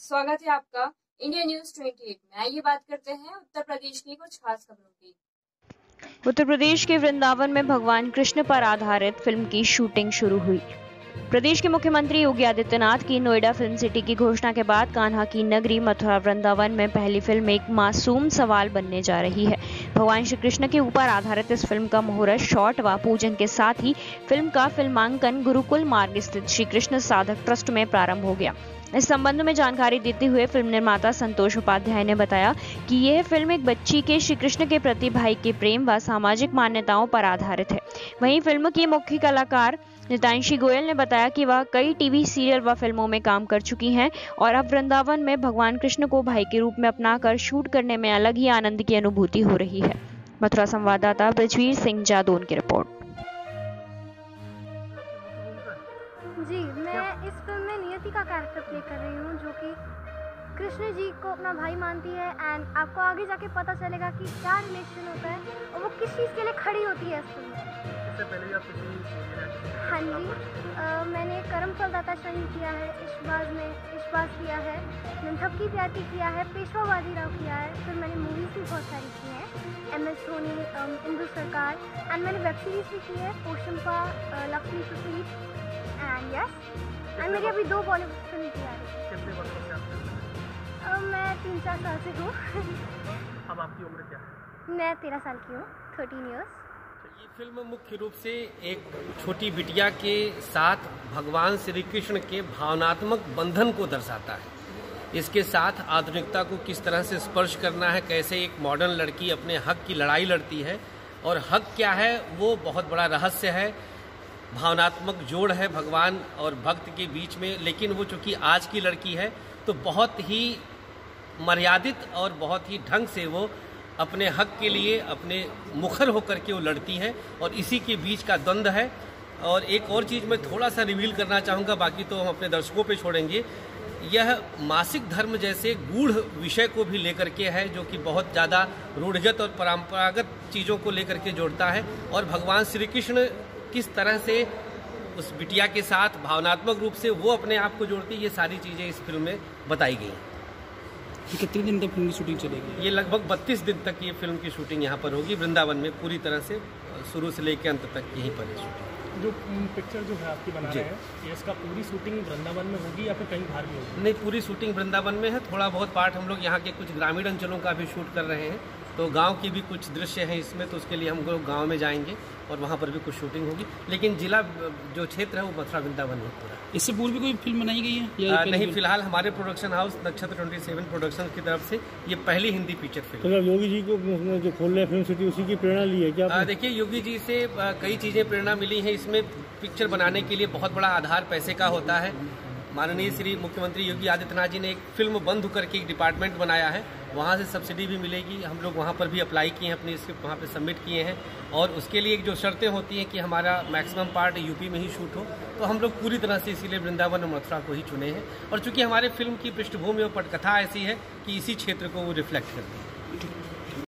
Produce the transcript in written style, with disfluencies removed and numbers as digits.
स्वागत है आपका इंडिया न्यूज 28 में। आइए बात करते हैं उत्तर प्रदेश की कुछ खास खबरों की। उत्तर प्रदेश के वृंदावन में भगवान कृष्ण पर आधारित फिल्म की शूटिंग शुरू हुई। प्रदेश के मुख्यमंत्री योगी आदित्यनाथ की नोएडा फिल्म सिटी की घोषणा के बाद कान्हा की नगरी मथुरा वृंदावन में पहली फिल्म एक मासूम सवाल बनने जा रही है। भगवान श्री कृष्ण के ऊपर आधारित इस फिल्म का मुहूर्त शॉट व पूजन के साथ ही फिल्म का फिल्मांकन गुरुकुल मार्ग स्थित श्री कृष्ण साधक ट्रस्ट में प्रारंभ हो गया। इस संबंध में जानकारी देते हुए फिल्म निर्माता संतोष उपाध्याय ने बताया कि यह फिल्म एक बच्ची के श्री कृष्ण के प्रति भाई के प्रेम व सामाजिक मान्यताओं पर आधारित है। वहीं फिल्म की मुख्य कलाकार नितांशी गोयल ने बताया कि वह कई टीवी सीरियल व फिल्मों में काम कर चुकी हैं और अब वृंदावन में भगवान कृष्ण को भाई के रूप में अपनाकर शूट करने में अलग ही आनंद की अनुभूति हो रही है। मथुरा संवाददाता ब्रजवीर सिंह जादौन की रिपोर्ट। जी, मैं इस फिल्म में नियति का कैरेक्टर प्ले कर रही हूँ, जो कि कृष्ण जी को अपना भाई मानती है एंड आपको आगे जाके पता चलेगा कि क्या रिलेशन होता है और वो किस चीज़ के लिए खड़ी होती है इस फिल्म में। इससे पहले आप किसी हाँ जी, मैंने कर्मफल दाता शनि किया है, इश्वास किया है, नंथपकी प्याती किया है, पेशवा बाजीराव किया है। फिर मैंने मूवीज़ भी बहुत सारी की हैं, MS धोनी, इंदु सरकार, एंड मैंने वेब सीरीज़ भी की है, Poshampa, Lakshmi Supreet and yes, and मेरी अभी 2 बॉलीवुड फिल्म की है। कितने वर्षों से आप मैं 3-4 साल से हूँ। अब आपकी उम्र क्या है? मैं 13 साल की हूँ, 13 ईयर्स। ये फिल्म मुख्य रूप से एक छोटी बिटिया के साथ भगवान श्री कृष्ण के भावनात्मक बंधन को दर्शाता है। इसके साथ आधुनिकता को किस तरह से स्पर्श करना है, कैसे एक मॉडर्न लड़की अपने हक की लड़ाई लड़ती है और हक क्या है वो बहुत बड़ा रहस्य है। भावनात्मक जोड़ है भगवान और भक्त के बीच में, लेकिन वो चूँकि आज की लड़की है तो बहुत ही मर्यादित और बहुत ही ढंग से वो अपने हक के लिए अपने मुखर होकर के वो लड़ती है और इसी के बीच का द्वंद्व है। और एक और चीज़ मैं थोड़ा सा रिवील करना चाहूँगा, बाकी तो हम अपने दर्शकों पे छोड़ेंगे। यह मासिक धर्म जैसे गूढ़ विषय को भी लेकर के है, जो कि बहुत ज़्यादा रूढ़िगत और परंपरागत चीज़ों को लेकर के जोड़ता है और भगवान श्री कृष्ण किस तरह से उस बिटिया के साथ भावनात्मक रूप से वो अपने आप को जोड़ती है, ये सारी चीज़ें इस फिल्म में बताई गई हैं। कितने दिन तक फिल्म की शूटिंग चलेगी? ये लगभग 32 दिन तक ये फिल्म की शूटिंग यहाँ पर होगी वृंदावन में, पूरी तरह से शुरू से लेकर अंत तक यहीं पर है शूटिंग। जो पिक्चर जो है आपकी बना रहे हैं, ये इसका पूरी शूटिंग वृंदावन में होगी या फिर कहीं बाहर भी होगी? नहीं, पूरी शूटिंग वृंदावन में है। थोड़ा बहुत पार्ट हम लोग यहाँ के कुछ ग्रामीण अंचलों का भी शूट कर रहे हैं, तो गांव की भी कुछ दृश्य हैं इसमें, तो उसके लिए हम लोग गाँव में जाएंगे और वहाँ पर भी कुछ शूटिंग होगी। लेकिन जिला जो क्षेत्र है वो मथुरा वृंदावन है पूरा। इससे पूर्व भी कोई फिल्म बनाई गई है या नहीं, फिलहाल हमारे प्रोडक्शन हाउस नक्षत्र 27 प्रोडक्शन की तरफ से ये पहली हिंदी फीचर फिल्म। तो योगी जी को जो खोल रहे फिल्म सिटी, उसी की प्रेरणा ली है क्या? देखिए, योगी जी से कई चीज़ें प्रेरणा मिली है। इसमें पिक्चर बनाने के लिए बहुत बड़ा आधार पैसे का होता है। माननीय श्री मुख्यमंत्री योगी आदित्यनाथ जी ने एक फिल्म बंद करके एक डिपार्टमेंट बनाया है, वहाँ से सब्सिडी भी मिलेगी। हम लोग वहाँ पर भी अप्लाई किए हैं, अपनी स्क्रिप्ट वहाँ पे सबमिट किए हैं और उसके लिए जो शर्तें होती हैं कि हमारा मैक्सिमम पार्ट यूपी में ही शूट हो, तो हम लोग पूरी तरह से इसीलिए वृंदावन और मथुरा को ही चुने हैं। और चूंकि हमारे फिल्म की पृष्ठभूमि और पटकथा ऐसी है कि इसी क्षेत्र को वो रिफ्लेक्ट करती है।